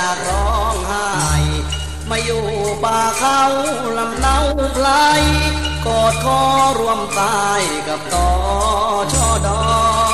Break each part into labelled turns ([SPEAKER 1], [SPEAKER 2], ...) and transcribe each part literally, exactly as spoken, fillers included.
[SPEAKER 1] ากร้องไห้มาอยู่ป่าเขาลำเนาไพลกอดคอรวมตายกับตอชอดอ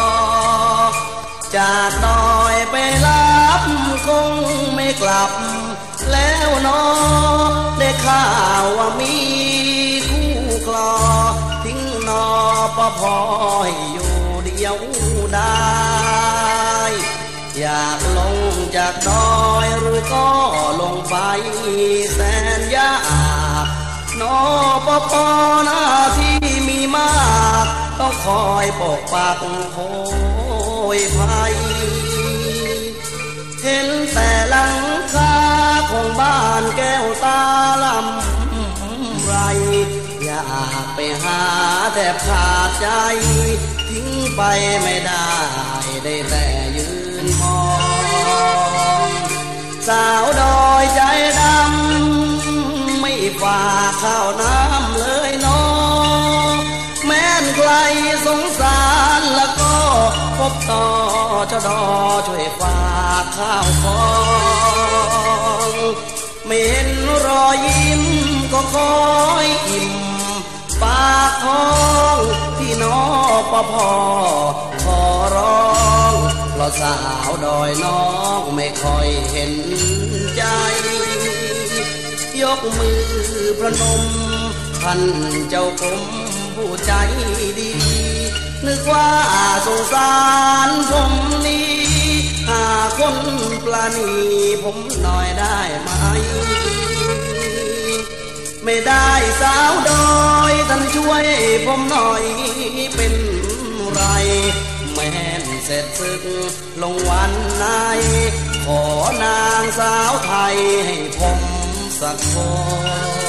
[SPEAKER 1] จากดอยไปรับคงไม่กลับแล้วนอได้ข่าวว่ามีคู่คลอทิ้งนอปะพอยอยู่เดียวได้อยากลงจากดอยหรือก็ลงไปแสนยากนอปะพอหน้าที่มีมากต้องคอยปกปักโหยภัยเห็นแต่หลังคาของบ้านแก้วตาลำไรอยากไปหาแทบขาดใจทิ้งไปไม่ได้ได้แต่ยืนมองสาวดอยใจดำไม่ฝากข้าวน้ำเลยน้องแม้นใครสงสารแล้วก็พบต่อชดอช่วยฝากข้าวของไม่เห็นรอยยิ้มก็คอยอิ่มปากท้องพี่น้องปะพอขอร้องเพราะสาวดอยน้องไม่ค่อยเห็นใจยกมือประนมท่านเจ้ากรมผู้ใจดีนึกว่าสงสารผมนี้หาคนปลาณีผมหน่อยได้ไหมไม่ได้สาวดอยท่านช่วยผมหน่อยเป็นไรแม่นเสร็จศึกลงวันไหนขอนางสาวไทยให้ผมสักคน